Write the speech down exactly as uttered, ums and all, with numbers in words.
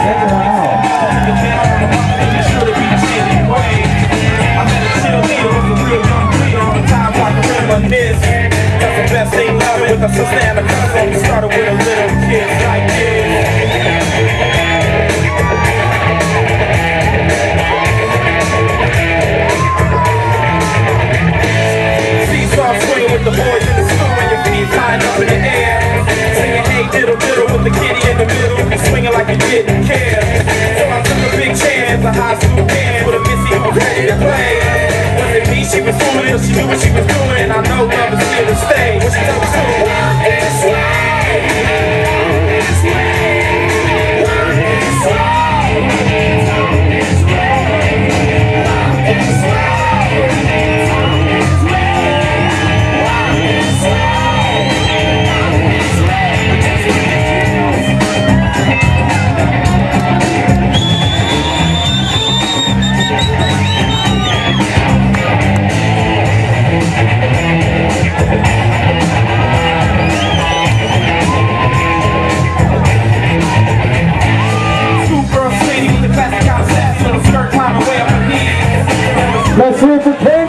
With a sister and a cousin, started with a little kid like this. Seesaw swinging with the boys in the school and your feet flying up in the air. Singing hey diddle diddle with the kitty in the middle, swinging like you didn't care. So I took a big chance, a high school band with a missy who was ready to play. Was it me she was fooling, or she knew what she was doing? I know love is here to stay. What she told me to? Let's hear it for Kate.